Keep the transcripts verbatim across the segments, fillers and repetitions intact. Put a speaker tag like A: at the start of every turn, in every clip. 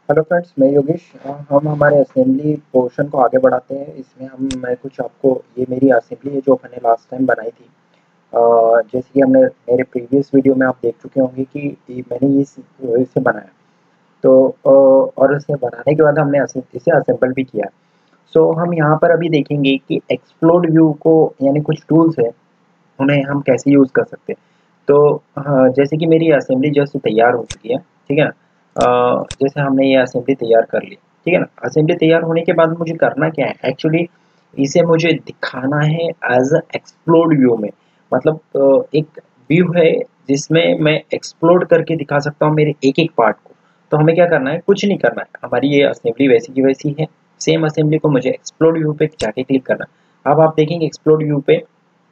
A: Hello friends, मैं योगेश। अ, हम हमारे असेंबली पोर्शन को आगे बढ़ाते हैं। इसमें हम मैं कुछ आपको ये मेरी असेंबली है जो मैंने लास्ट टाइम बनाई थी। अ, जैसे कि हमने मेरे प्रीवियस वीडियो में आप देख चुके होंगे कि ये मैंने ये इस- इसे बनाया। तो अ, और इसे बनाने के बाद हमने असे- इसे असेंबल भी किया। सो हम यहाँ पर अभी देखेंगे कि एक्सप्लोड व्यू को, यानी कुछ टूल्स है, उन्हें हम कैसे यूज़ कर सकते हैं। तो हाँ, जैसे कि मेरी असेंबली जस्ट तैयार हो चुकी है, ठीक है ना। अ, जैसे हमने ये असेंबली तैयार कर ली, ठीक है ना। असेंबली तैयार होने के बाद मुझे करना क्या है एक्चुअली, इसे मुझे दिखाना है एज अ एक्सप्लोड व्यू में। मतलब अ, एक व्यू है जिसमें मैं एक्सप्लोड करके दिखा सकता हूँ मेरे एक एक पार्ट को। तो हमें क्या करना है, कुछ नहीं करना है, हमारी ये असेंबली वैसी की वैसी है। सेम असेंबली को मुझे एक्सप्लोड व्यू पे जाके क्लिक करना है। अब आप देखेंगे एक्सप्लोड व्यू पे,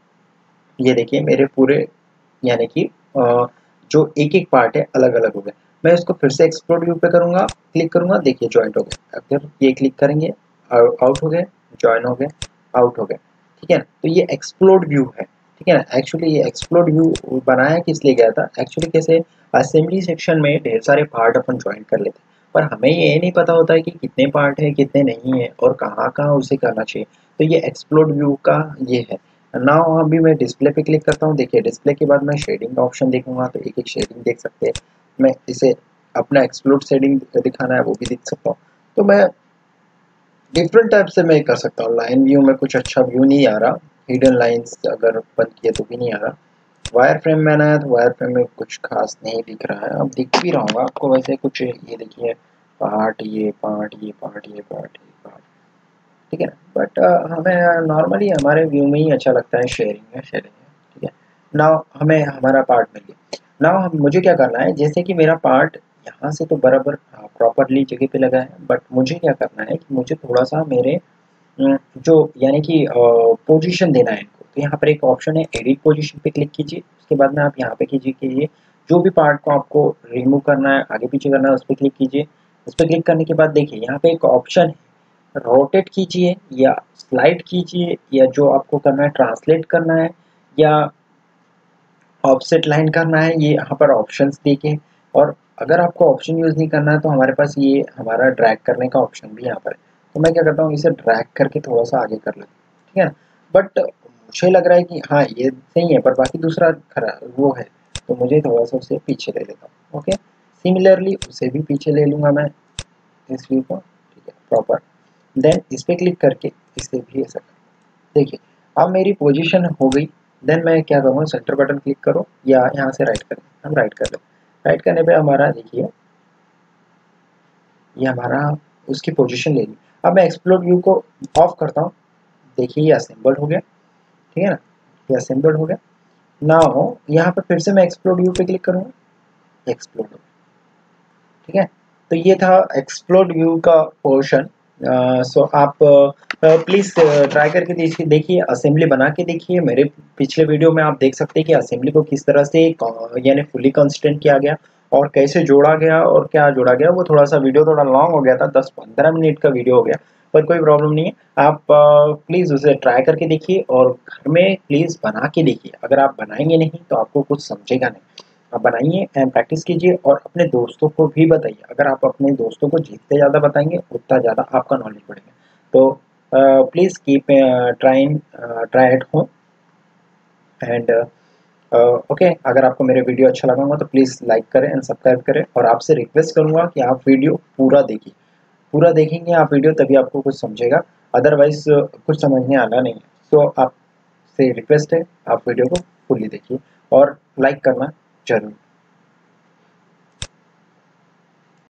A: ये देखिए मेरे पूरे, यानी कि अ, जो एक एक पार्ट है अलग अलग हो गए। मैं इसको फिर से एक्सप्लोर व्यू पे करूंगा, क्लिक करूंगा, देखिए ज्वाइंट हो गए। अगर ये क्लिक करेंगे, आउट हो गए, ज्वाइन हो गए, आउट हो गए, ठीक है ना। तो ये एक्सप्लोड व्यू है, ठीक है ना। एक्चुअली ये एक्सप्लोड व्यू बनाया किस लिए गया था, एक्चुअली कैसे असेंबली सेक्शन में ढेर सारे पार्ट अपन ज्वाइन कर लेते हैं, पर हमें ये नहीं पता होता है कि कितने पार्ट है कितने नहीं है और कहाँ कहाँ उसे करना चाहिए। तो ये एक्सप्लोड व्यू का ये है। नाउ अभी मैं डिस्प्ले पे क्लिक करता हूँ। देखिए डिस्प्ले के बाद मैं शेडिंग का ऑप्शन देखूंगा तो एक एक शेडिंग देख सकते हैं। मैं इसे अपना एक्सप्लोड शेडिंग दिखाना है वो भी दिख सकता हूँ। तो मैं डिफरेंट टाइप से मैं कर सकता हूँ। लाइन व्यू में कुछ अच्छा व्यू नहीं आ रहा, हिडन लाइंस अगर बंद किए तो भी नहीं आ रहा। वायर फ्रेम में आया तो वायर फ्रेम में कुछ खास नहीं दिख रहा है, अब दिख भी रहा होगा आपको वैसे कुछ। ये देखिए पार्ट, ये पार्ट, ये पार्ट, ये पार्ट, ये पार्ट, ठीक है। बट हमें नॉर्मली हमारे व्यू में ही अच्छा लगता है, शेयरिंग है, शेयरिंग है, ठीक है। नाउ हमें हमारा पार्ट मिल गया। नाउ हम मुझे क्या करना है, जैसे कि मेरा पार्ट यहाँ से तो बराबर प्रॉपरली जगह पे लगा है, बट मुझे क्या करना है कि मुझे थोड़ा सा मेरे अम, जो यानी कि पोजीशन देना है इनको। तो यहाँ पर एक ऑप्शन है, एडिट पोजीशन पे क्लिक कीजिए। उसके बाद में आप यहाँ पे कीजिए कीजिए जो भी पार्ट को आपको रिमूव करना है, आगे पीछे करना है, उस पर क्लिक कीजिए। उस पर क्लिक करने के बाद देखिए यहाँ पे एक ऑप्शन है, रोटेट कीजिए या स्लाइड कीजिए, या जो आपको करना है ट्रांसलेट करना है या ऑफसेट लाइन करना है, ये यहाँ पर ऑप्शंस देखे। और अगर आपको ऑप्शन यूज़ नहीं करना है तो हमारे पास ये हमारा ड्रैग करने का ऑप्शन भी यहाँ पर है। तो मैं क्या करता हूँ, इसे ड्रैग करके थोड़ा सा आगे कर लेता हूँ, ठीक है ना। बट मुझे लग रहा है कि हाँ ये सही है, पर बाकी दूसरा खराब वो है, तो मुझे थोड़ा सा उसे पीछे ले लेता हूँ। ओके, सिमिलरली उसे भी पीछे ले लूँगा मैं, इस व्यू को, ठीक है, प्रॉपर। देन इस पे क्लिक करके इसे भी ऐसा कर। देखिए अब मेरी पोजीशन हो गई। देन मैं क्या करूँगा, सेंटर बटन क्लिक करो या यहाँ से राइट कर, हम राइट कर ले। राइट करने पे हमारा देखिए ये हमारा उसकी पोजीशन ले ली। अब मैं एक्सप्लोड व्यू को ऑफ करता हूँ। देखिए ये असेंबल्ड हो गया, ठीक है ना, ये असेंबल्ड हो गया। नाउ यहाँ पर फिर से मैं एक्सप्लोड व्यू पे क्लिक करूँगा, एक्सप्लोड हो गया, ठीक है। तो ये था एक्सप्लोड व्यू का पोर्शन। सो आप प्लीज़ ट्राई करके देखिए देखिए असेंबली बना के देखिए। मेरे पिछले वीडियो में आप देख सकते हैं कि असेंबली को किस तरह से अ, यानी फुली कंसिस्टेंट किया गया और कैसे जोड़ा गया और क्या जोड़ा गया। वो थोड़ा सा वीडियो थोड़ा लॉन्ग हो गया था, दस पंद्रह मिनट का वीडियो हो गया, पर कोई प्रॉब्लम नहीं है। आप प्लीज़ उसे ट्राई करके देखिए और घर में प्लीज़ बना के देखिए। अगर आप बनाएंगे नहीं तो आपको कुछ समझेगा नहीं। आप बनाइए एंड प्रैक्टिस कीजिए और अपने दोस्तों को भी बताइए। अगर आप अपने दोस्तों को जितने ज़्यादा बताएंगे उतना ज़्यादा आपका नॉलेज बढ़ेगा। तो please keep trying try at home and okay. अगर आपको मेरे वीडियो अच्छा लगा होगा तो प्लीज़ लाइक करें एंड सब्सक्राइब करें, और आपसे रिक्वेस्ट करूँगा कि आप वीडियो पूरा देखिए। पूरा देखेंगे आप वीडियो तभी आपको कुछ समझेगा, अदरवाइज कुछ समझ में आना नहीं है। तो आपसे रिक्वेस्ट है आप वीडियो को फुल्ली देखिए और लाइक करना जरूर।